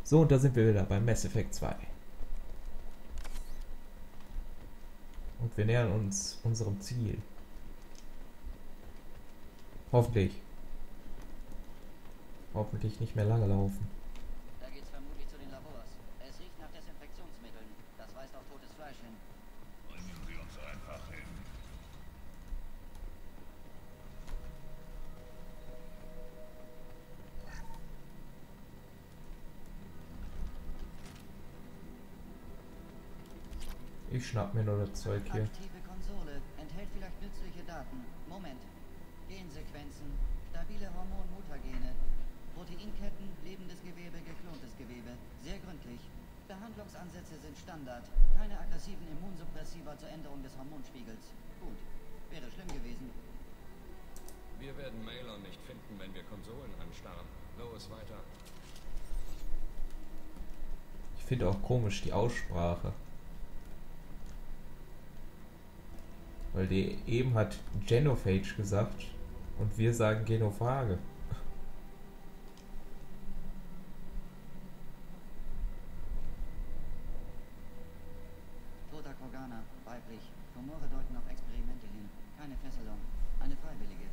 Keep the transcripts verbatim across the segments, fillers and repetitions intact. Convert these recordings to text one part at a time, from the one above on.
So, und da sind wir wieder bei Mass Effect zwei. Und wir nähern uns unserem Ziel. Hoffentlich. Hoffentlich nicht mehr lange laufen. Da geht's vermutlich zu den Labors. Es riecht nach Desinfektionsmitteln. Das weist auf totes Fleisch hin. Bringen Sie uns einfach hin. Ich schnapp mir nur das Zeug hier. Aktive Konsole. Enthält vielleicht nützliche Daten. Moment. Gensequenzen. Stabile Hormon-Mutagene. Proteinketten, lebendes Gewebe, geklontes Gewebe. Sehr gründlich. Behandlungsansätze sind Standard. Keine aggressiven Immunsuppressiva zur Änderung des Hormonspiegels. Gut. Wäre schlimm gewesen. Wir werden Mailon nicht finden, wenn wir Konsolen anstarren. Los, weiter. Ich finde auch komisch die Aussprache. Weil die eben hat Genophage gesagt und wir sagen Genophage. Toter Kroganer, weiblich. Tumore deuten auf Experimente hin. Keine Fesselung. Eine freiwillige.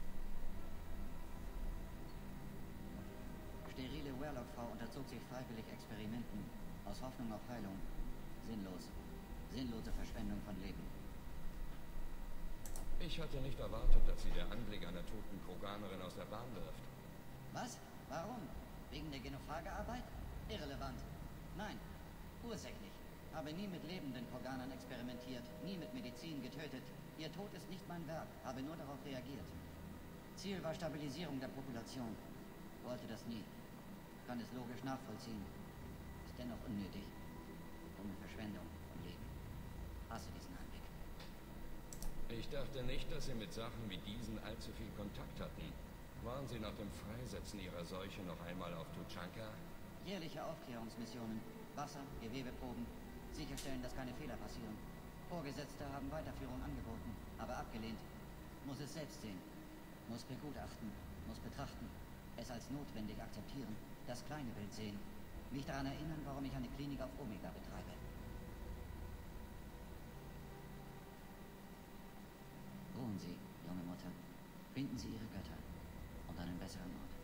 Sterile Werlock-Frau unterzog sich freiwillig Experimenten. Aus Hoffnung auf Heilung. Sinnlos. Sinnlose Verschwendung von Leben. Ich hatte nicht erwartet, dass sie der Anblick einer toten Kroganerin aus der Bahn wirft. Was? Warum? Wegen der Genophage-Arbeit? Irrelevant. Nein. Ursächlich. Habe nie mit lebenden Kroganern experimentiert, nie mit Medizin getötet. Ihr Tod ist nicht mein Werk, habe nur darauf reagiert. Ziel war Stabilisierung der Population. Wollte das nie. Kann es logisch nachvollziehen. Ist dennoch unnötig. Dumme Verschwendung von Leben. Hasse diesen Anblick. Ich dachte nicht, dass Sie mit Sachen wie diesen allzu viel Kontakt hatten. Waren Sie nach dem Freisetzen Ihrer Seuche noch einmal auf Tuchanka? Jährliche Aufklärungsmissionen. Wasser, Gewebeproben. Sicherstellen, dass keine Fehler passieren. Vorgesetzte haben Weiterführung angeboten, aber abgelehnt. Muss es selbst sehen. Muss begutachten. Muss betrachten. Es als notwendig akzeptieren. Das kleine Bild sehen. Mich daran erinnern, warum ich eine Klinik auf Omega betreibe. Ruhen Sie, junge Mutter. Finden Sie Ihre Götter. Und einen besseren Ort.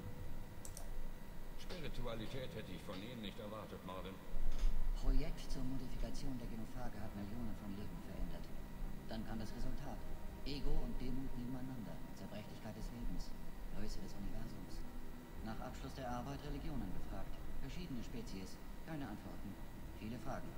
Spiritualität hätte ich von Ihnen nicht erwartet, Marvin. Projekt zur Modifikation der Genophage hat Millionen von Leben verändert. Dann kam das Resultat. Ego und Demut nebeneinander. Zerbrechlichkeit des Lebens. Größe des Universums. Nach Abschluss der Arbeit Religionen befragt. Verschiedene Spezies. Keine Antworten. Viele Fragen.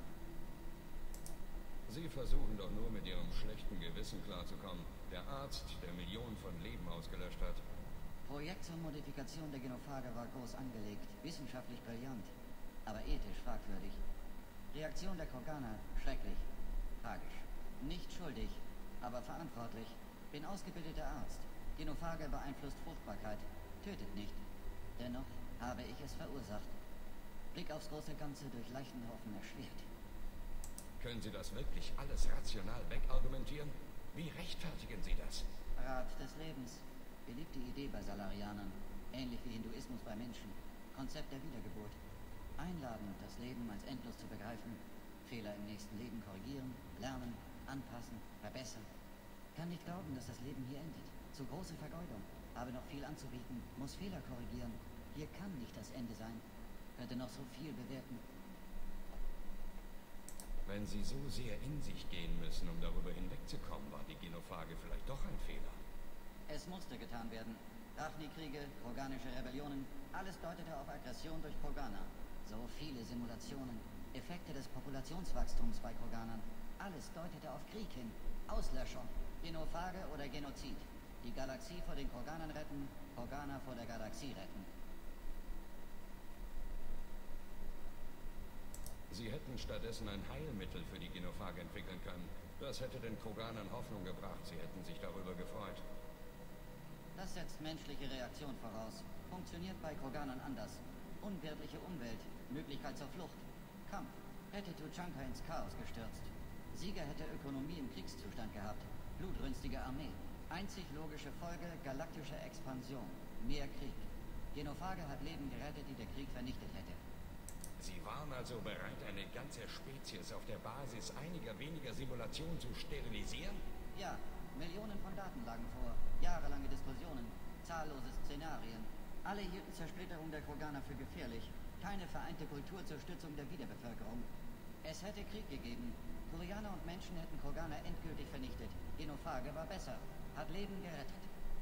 Sie versuchen doch nur mit Ihrem schlechten Gewissen klarzukommen. Der Arzt, der Millionen von Leben ausgelöscht hat. Projekt zur Modifikation der Genophage war groß angelegt. Wissenschaftlich brillant. Aber ethisch fragwürdig. Reaktion der Kroganer, schrecklich. Tragisch. Nicht schuldig, aber verantwortlich. Bin ausgebildeter Arzt. Genophage beeinflusst Fruchtbarkeit. Tötet nicht. Dennoch habe ich es verursacht. Blick aufs große Ganze durch Leichenhaufen erschwert. Können Sie das wirklich alles rational wegargumentieren? Wie rechtfertigen Sie das? Rat des Lebens. Beliebte Idee bei Salarianern. Ähnlich wie Hinduismus bei Menschen. Konzept der Wiedergeburt. Einladen, das Leben als endlos zu begreifen. Fehler im nächsten Leben korrigieren, lernen, anpassen, verbessern. Kann nicht glauben, dass das Leben hier endet. Zu große Vergeudung. Habe noch viel anzubieten, muss Fehler korrigieren. Hier kann nicht das Ende sein. Könnte noch so viel bewirken. Wenn Sie so sehr in sich gehen müssen, um darüber hinwegzukommen, war die Genophage vielleicht doch ein Fehler. Es musste getan werden. Rachni-Kriege, kroganische Rebellionen, alles deutete auf Aggression durch Kroganer. So viele Simulationen, Effekte des Populationswachstums bei Kroganern. Alles deutete auf Krieg hin, Auslöschung, Genophage oder Genozid. Die Galaxie vor den Kroganern retten, Kroganer vor der Galaxie retten. Sie hätten stattdessen ein Heilmittel für die Genophage entwickeln können. Das hätte den Kroganern Hoffnung gebracht. Sie hätten sich darüber gefreut. Das setzt menschliche Reaktion voraus. Funktioniert bei Kroganern anders. Unwirtliche Umwelt, Möglichkeit zur Flucht. Kampf. Hätte Tuchanka ins Chaos gestürzt. Sieger hätte Ökonomie im Kriegszustand gehabt. Blutrünstige Armee. Einzig logische Folge, galaktische Expansion. Mehr Krieg. Genophage hat Leben gerettet, die der Krieg vernichtet hätte. also bereit, eine ganze Spezies auf der Basis einiger weniger Simulationen zu sterilisieren? Ja, Millionen von Daten lagen vor, jahrelange Diskussionen, zahllose Szenarien. Alle hielten Zersplitterung der Kroganer für gefährlich. Keine vereinte Kultur zur Stützung der Wiederbevölkerung. Es hätte Krieg gegeben. Kurianer und Menschen hätten Kroganer endgültig vernichtet. Genophage war besser, hat Leben gerettet.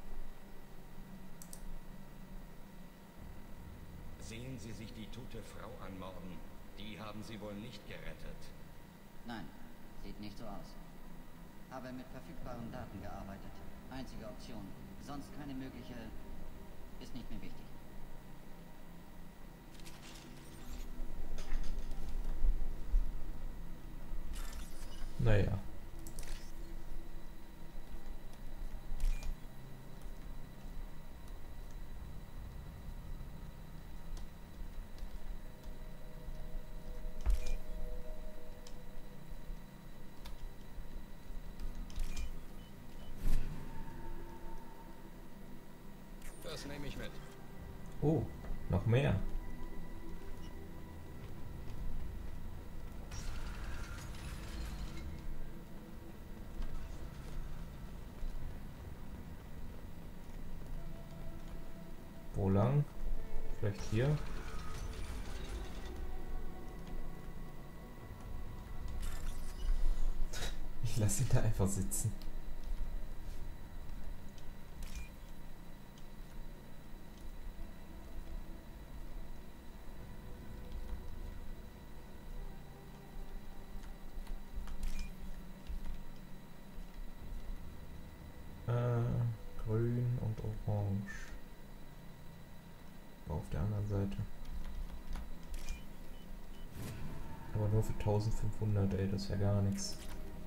Sehen Sie sich die tote Frau anmorden. Die haben Sie wohl nicht gerettet. Nein, sieht nicht so aus. Habe mit verfügbaren Daten gearbeitet. Einzige Option. Sonst keine mögliche... ist nicht mehr wichtig. Naja. Das nehme ich mit. Oh, noch mehr. Wo lang? Vielleicht hier? Ich lasse ihn da einfach sitzen. Äh, grün und orange. Auf der anderen Seite. Aber nur für eintausendfünfhundert, ey, das ist ja gar nichts.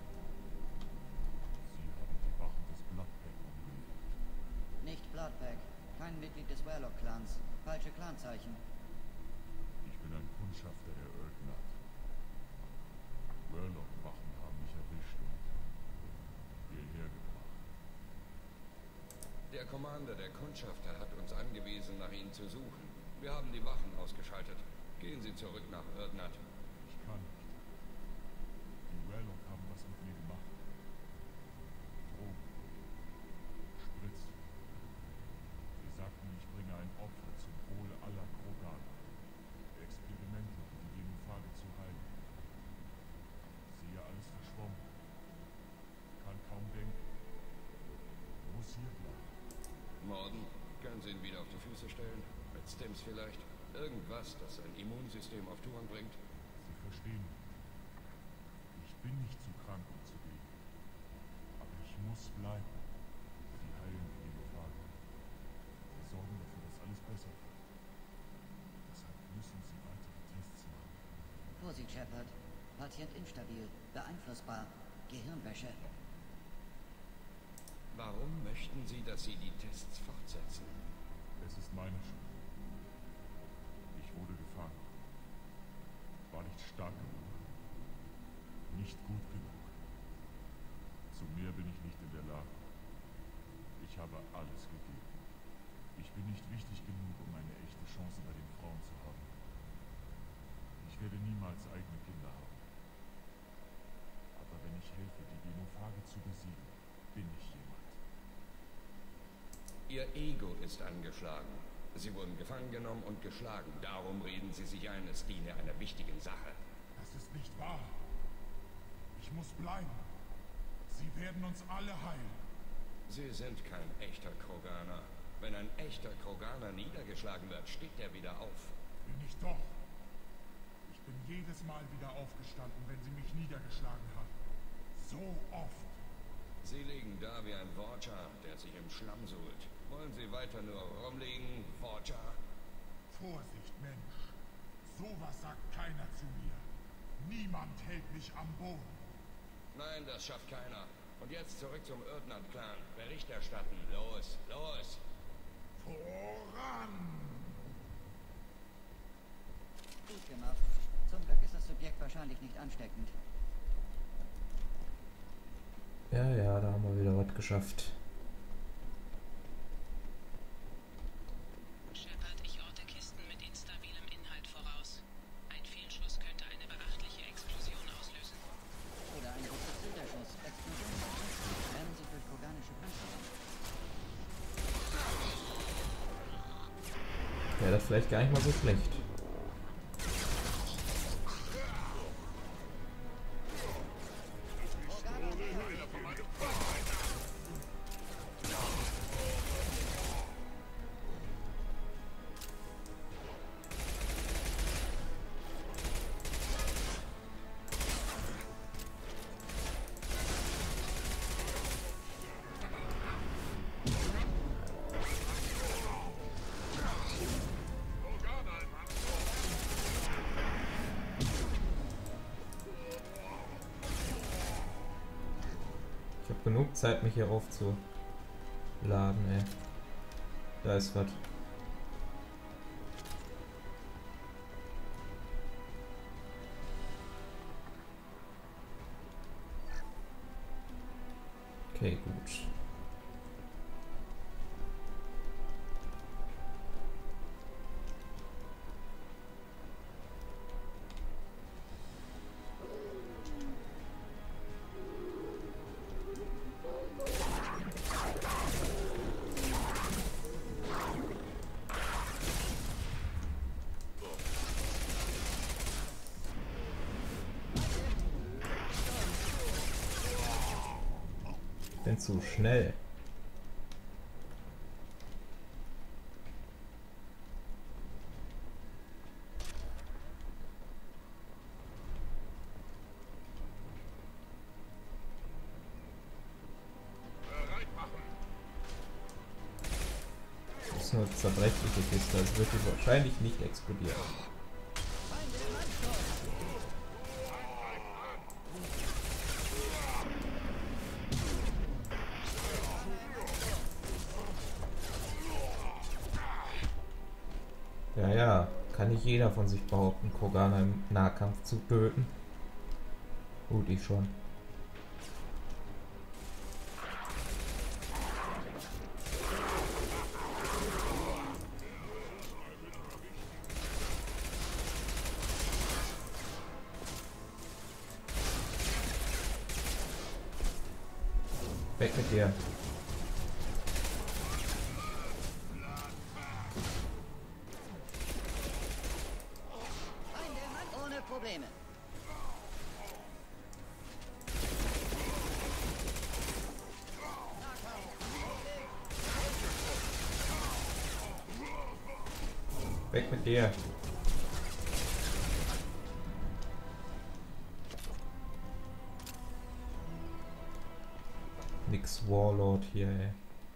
Nicht Bloodpack. Kein Mitglied des Warlock-Clans. Falsche Clanzeichen. Ich bin ein Kundschafter der Erdnacht. Warlock-Wachen haben mich erwischt und hierher gebracht. Der Commander der Kundschafter hat uns angewiesen, nach Ihnen zu suchen. Wir haben die Wachen ausgeschaltet. Gehen Sie zurück nach Erdnacht. Ich kann nicht. Die Warlock haben was mit mir gemacht. Drogen. Spritzen. Sie sagten, ich bringe ein Opfer zum Wohle aller Kroganer. Experimente, um die Genophage zu heilen. Sehe alles verschwommen. Kann kaum denken. Muss hier bleiben. Morden, können Sie ihn wieder auf die Füße stellen? Mit Stims vielleicht? Irgendwas, das sein Immunsystem auf Touren bringt? Sie verstehen mich. Ich bin nicht zu krank, um zu gehen. Aber ich muss bleiben. Sie heilen die Genophage. Sie sorgen dafür, dass alles besser wird. Deshalb müssen Sie weitere Tests machen. Vorsicht, Shepard. Patient instabil, beeinflussbar. Gehirnwäsche. Warum möchten Sie, dass Sie die Tests fortsetzen? Es ist meine Schuld. Ich wurde gefangen. War nicht stark genug. Nicht gut genug. Zu mehr bin ich nicht in der Lage. Ich habe alles gegeben. Ich bin nicht wichtig genug, um eine echte Chance bei den Frauen zu haben. Ich werde niemals eigene Kinder haben. Aber wenn ich helfe, die Genophage zu besiegen, bin ich jemand. Ihr Ego ist angeschlagen. Sie wurden gefangen genommen und geschlagen. Darum reden Sie sich ein, es diene einer wichtigen Sache. Das ist nicht wahr. Ich muss bleiben. Sie werden uns alle heilen. Sie sind kein echter Kroganer. Wenn ein echter Kroganer niedergeschlagen wird, steht er wieder auf. Bin ich doch. Ich bin jedes Mal wieder aufgestanden, wenn sie mich niedergeschlagen haben. So oft. Sie liegen da wie ein Vorcha, der sich im Schlamm suhlt. Wollen Sie weiter nur rumliegen, Vorcha? Vorsicht, Mensch. Sowas sagt keiner zu mir. Niemand hält mich am Boden. Nein, das schafft keiner. Und jetzt zurück zum Erdnacht-Clan. Bericht erstatten. Los, los! Voran! Gut gemacht. Zum Glück ist das Subjekt wahrscheinlich nicht ansteckend. Ja, ja, da haben wir wieder was geschafft. Shepard, ich orte Kisten mit instabilem Inhalt voraus. Ein Fehlschuss könnte das vielleicht gar nicht mal so schlecht. Ich habe genug Zeit, mich hier aufzuladen, ey. Da ist was. Okay, gut. Bin zu schnell. Das ist nur eine zerbrechliche Kiste, also wird die wahrscheinlich nicht explodieren. Ja, ja, kann nicht jeder von sich behaupten, Kroganer im Nahkampf zu töten. Gut, ich schon. Weg mit dir. Ohne Probleme. Weg mit dir. Nix Warlord hier, ey.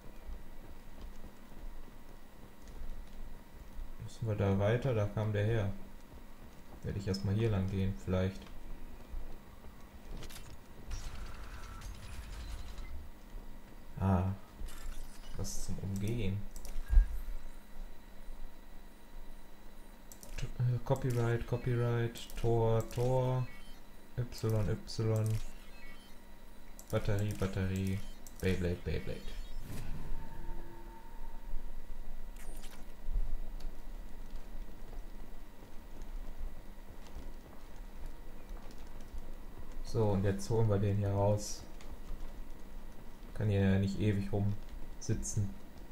Müssen wir da weiter? Da kam der her. Werde ich erstmal hier lang gehen, vielleicht. Ah. Was zum Umgehen. T äh, Copyright, Copyright, Tor, Tor, Y, Y. Batterie, Batterie, Beyblade, Beyblade. So, und jetzt holen wir den hier raus. Kann hier ja nicht ewig rumsitzen.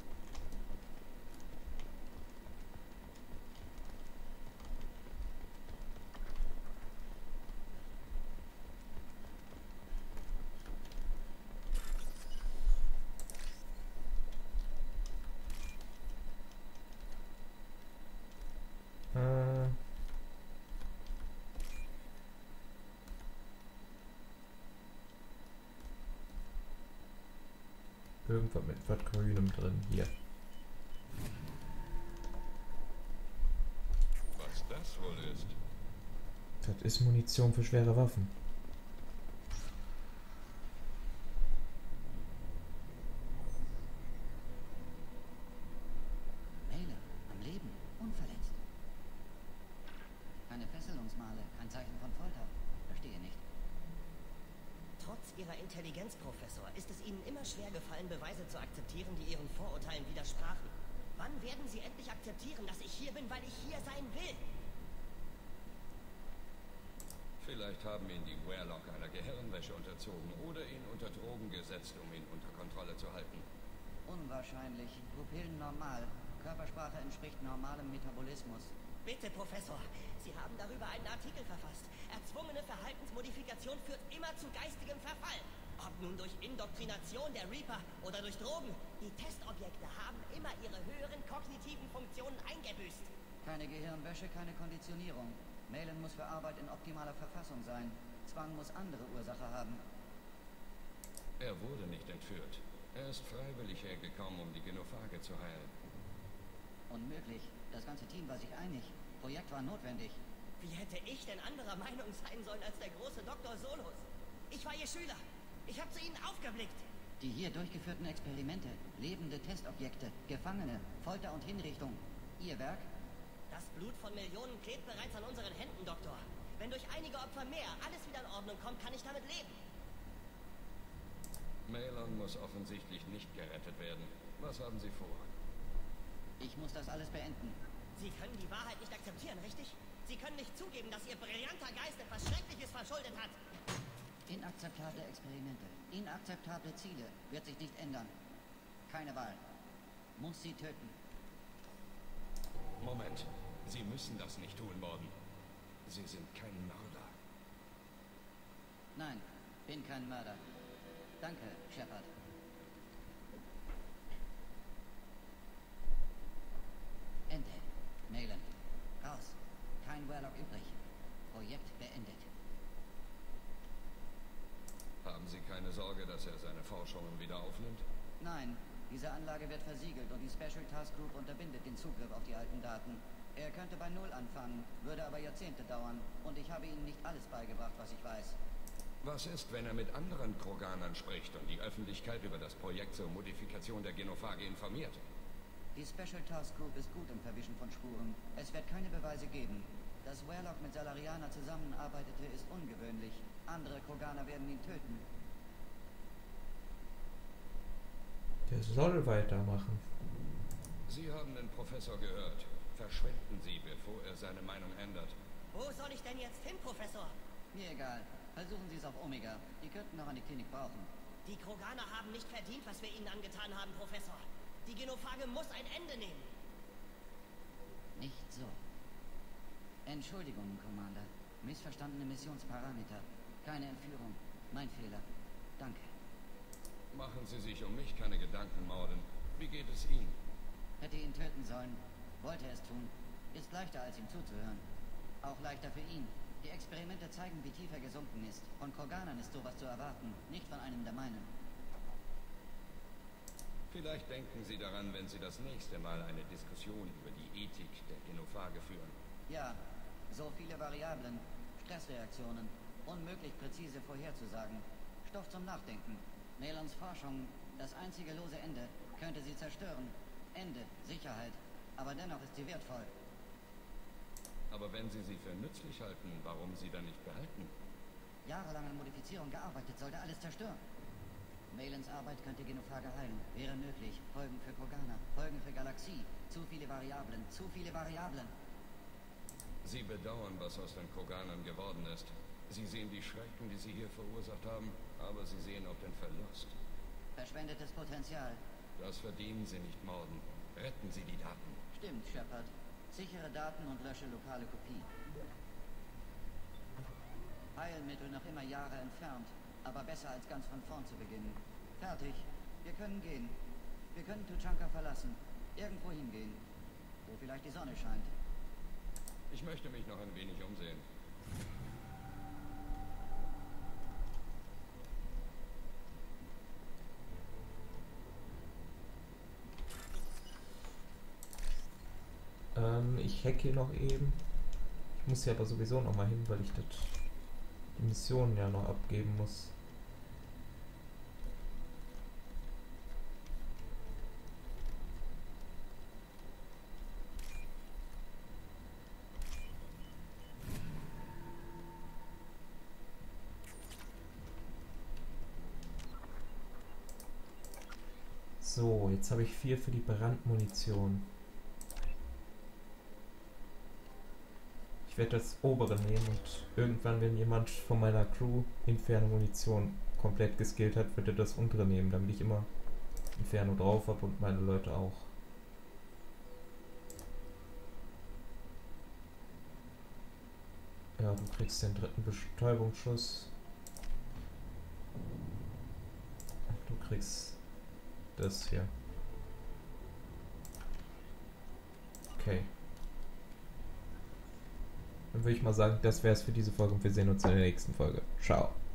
Irgendwas mit was Grünem drin. Hier. Was das wohl ist? Das ist Munition für schwere Waffen. Mailer, am Leben, unverletzt. Keine Fesselungsmale, kein Zeichen von Folter. Verstehe nicht. Trotz Ihrer Intelligenz, Professor, ist es Ihnen immer schwer gefallen, Beweise zu akzeptieren, die Ihren Vorurteilen widersprachen. Wann werden Sie endlich akzeptieren, dass ich hier bin, weil ich hier sein will? Vielleicht haben ihn die Warlock einer Gehirnwäsche unterzogen oder ihn unter Drogen gesetzt, um ihn unter Kontrolle zu halten. Unwahrscheinlich. Pupillen normal. Körpersprache entspricht normalem Metabolismus. Bitte, Professor. Sie haben darüber einen Artikel verfasst. Erzwungene Verhaltensmodifikation führt immer zu geistigem Verfall. Ob nun durch Indoktrination der Reaper oder durch Drogen. Die Testobjekte haben immer ihre höheren kognitiven Funktionen eingebüßt. Keine Gehirnwäsche, keine Konditionierung. Malin muss für Arbeit in optimaler Verfassung sein. Zwang muss andere Ursache haben. Er wurde nicht entführt. Er ist freiwillig hergekommen, um die Genophage zu heilen. Unmöglich. Das ganze Team war sich einig. Projekt war notwendig. Wie hätte ich denn anderer Meinung sein sollen als der große Doktor Solos? Ich war Ihr Schüler. Ich habe zu Ihnen aufgeblickt. Die hier durchgeführten Experimente, lebende Testobjekte, Gefangene, Folter und Hinrichtung. Ihr Werk? Das Blut von Millionen klebt bereits an unseren Händen, Doktor. Wenn durch einige Opfer mehr alles wieder in Ordnung kommt, kann ich damit leben. Malin muss offensichtlich nicht gerettet werden. Was haben Sie vor? Ich muss das alles beenden. Sie können die Wahrheit nicht akzeptieren, richtig? Sie können nicht zugeben, dass Ihr brillanter Geist etwas Schreckliches verschuldet hat. Inakzeptable Experimente, inakzeptable Ziele, wird sich nicht ändern. Keine Wahl. Muss sie töten. Moment. Sie müssen das nicht tun, Morden. Sie sind kein Mörder. Nein, bin kein Mörder. Danke, Shepard. Ende. Malin. Raus. Kein Warlock übrig. Projekt beendet. Haben Sie keine Sorge, dass er seine Forschungen wieder aufnimmt? Nein, diese Anlage wird versiegelt und die Special Task Group unterbindet den Zugriff auf die alten Daten. Er könnte bei Null anfangen, würde aber Jahrzehnte dauern und ich habe Ihnen nicht alles beigebracht, was ich weiß. Was ist, wenn er mit anderen Kroganern spricht und die Öffentlichkeit über das Projekt zur Modifikation der Genophage informiert? Die Special Task Group ist gut im Verwischen von Spuren. Es wird keine Beweise geben. Dass Warlock mit Salarianer zusammenarbeitete, ist ungewöhnlich. Andere Kroganer werden ihn töten. Der soll weitermachen. Sie haben den Professor gehört. Verschwinden Sie, bevor er seine Meinung ändert. Wo soll ich denn jetzt hin, Professor? Mir egal. Versuchen Sie es auf Omega. Die könnten noch eine Klinik brauchen. Die Kroganer haben nicht verdient, was wir ihnen angetan haben, Professor. Die Genophage muss ein Ende nehmen. Nicht so. Entschuldigung, Commander. Missverstandene Missionsparameter. Keine Entführung. Mein Fehler. Danke. Machen Sie sich um mich keine Gedanken, Morden. Wie geht es Ihnen? Hätte ihn töten sollen. Wollte es tun. Ist leichter, als ihm zuzuhören. Auch leichter für ihn. Die Experimente zeigen, wie tief er gesunken ist. Von Kroganern ist sowas zu erwarten, nicht von einem der meinen. Vielleicht denken Sie daran, wenn Sie das nächste Mal eine Diskussion über die Ethik der Genophage führen. Ja, so viele Variablen, Stressreaktionen, unmöglich präzise vorherzusagen. Stoff zum Nachdenken. Malins Forschung, das einzige lose Ende, könnte sie zerstören. Ende, Sicherheit. Aber dennoch ist sie wertvoll. Aber wenn Sie sie für nützlich halten, warum sie dann nicht behalten? Jahrelang an Modifizierung gearbeitet, sollte alles zerstören. Malins Arbeit könnte Genophage heilen. Wäre möglich. Folgen für Kroganer, Folgen für Galaxie. Zu viele Variablen, zu viele Variablen. Sie bedauern, was aus den Kroganern geworden ist. Sie sehen die Schrecken, die sie hier verursacht haben, aber sie sehen auch den Verlust. Verschwendetes Potenzial. Das verdienen Sie nicht, Morden. Retten Sie die Daten. Stimmt, Shepard. Sichere Daten und lösche lokale Kopie. Heilmittel noch immer Jahre entfernt, aber besser als ganz von vorn zu beginnen. Fertig. Wir können gehen. Wir können Tuchanka verlassen. Irgendwo hingehen. Wo vielleicht die Sonne scheint. Ich möchte mich noch ein wenig umsehen. Ähm, ich hack hier noch eben. Ich muss hier aber sowieso noch mal hin, weil ich das, die Mission ja noch abgeben muss. So, jetzt habe ich vier für die Brandmunition. Ich werde das obere nehmen und irgendwann, wenn jemand von meiner Crew Inferno Munition komplett geskillt hat, wird er das untere nehmen, damit ich immer Inferno drauf habe und meine Leute auch. Ja, du kriegst den dritten Bestäubungsschuss. Du kriegst das hier. Okay. Dann würde ich mal sagen, das wäre es für diese Folge und wir sehen uns in der nächsten Folge. Ciao.